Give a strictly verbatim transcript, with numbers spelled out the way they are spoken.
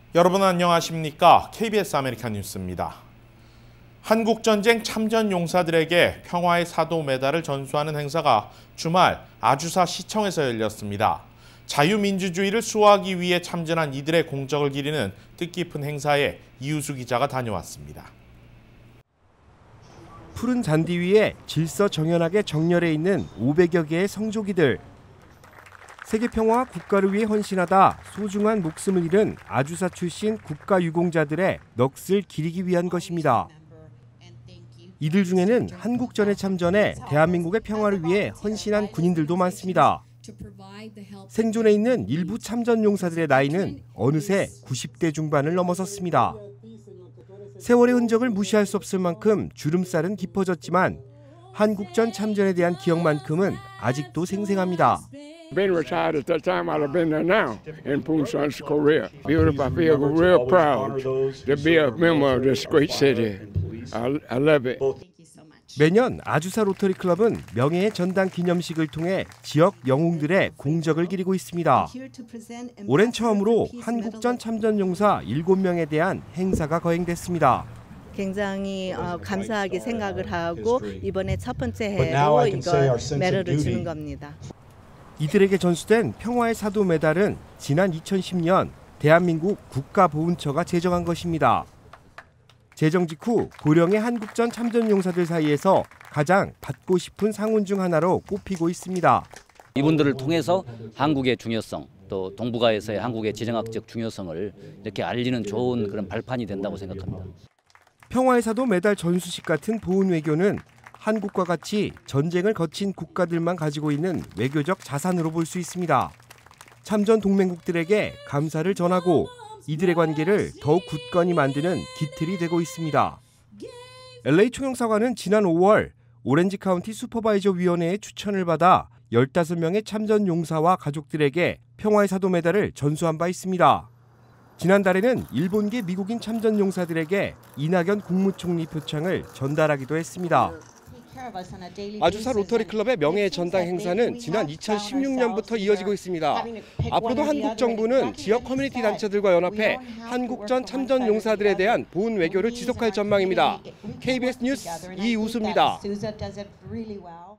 여러분 안녕하십니까? 케이비에스 아메리칸 뉴스입니다. 한국전쟁 참전용사들에게 평화의 사도 메달을 전수하는 행사가 주말 아주사 시청에서 열렸습니다. 자유민주주의를 수호하기 위해 참전한 이들의 공적을 기리는 뜻깊은 행사에 이우수 기자가 다녀왔습니다. 푸른 잔디 위에 질서정연하게 정렬해 있는 오백여 개의 성조기들. 세계평화와 국가를 위해 헌신하다 소중한 목숨을 잃은 아주사 출신 국가유공자들의 넋을 기리기 위한 것입니다. 이들 중에는 한국전에 참전해 대한민국의 평화를 위해 헌신한 군인들도 많습니다. 생존해 있는 일부 참전용사들의 나이는 어느새 구십 대 중반을 넘어섰습니다. 세월의 흔적을 무시할 수 없을 만큼 주름살은 깊어졌지만 한국전 참전에 대한 기억만큼은 아직도 생생합니다. Been retired at that time, I'd have been there now in Punsan, Korea. Beautiful, I feel real proud to be a member of this great city. I, I love it. 매년 아주사 로터리 클럽은 명예의 전당 기념식을 통해 지역 영웅들의 공적을 기리고 있습니다. 올해는 처음으로 한국전 참전용사 일곱 명에 대한 행사가 거행됐습니다. 굉장히 어, 감사하게 생각을 하고 이번에 첫 번째 해로 이거 메달을 주는 겁니다. 이들에게 전수된 평화의 사도 메달은 지난 이천십 년 대한민국 국가보훈처가 제정한 것입니다. 제정 직후 고령의 한국전 참전용사들 사이에서 가장 받고 싶은 상훈 중 하나로 꼽히고 있습니다. 이분들을 통해서 한국의 중요성, 또 동북아에서의 한국의 지정학적 중요성을 이렇게 알리는 좋은 그런 발판이 된다고 생각합니다. 평화의 사도 메달 전수식 같은 보훈 외교는 한국과 같이 전쟁을 거친 국가들만 가지고 있는 외교적 자산으로 볼 수 있습니다. 참전 동맹국들에게 감사를 전하고 이들의 관계를 더욱 굳건히 만드는 기틀이 되고 있습니다. 엘에이 총영사관은 지난 오월 오렌지 카운티 슈퍼바이저 위원회의 추천을 받아 열다섯 명의 참전 용사와 가족들에게 평화의 사도 메달을 전수한 바 있습니다. 지난달에는 일본계 미국인 참전 용사들에게 이낙연 국무총리 표창을 전달하기도 했습니다. 아주사 로터리 클럽의 명예의 전당 행사는 지난 이천십육 년부터 이어지고 있습니다. 앞으로도 한국 정부는 지역 커뮤니티 단체들과 연합해 한국전 참전 용사들에 대한 보훈 외교를 지속할 전망입니다. 케이비에스 뉴스 이우수입니다.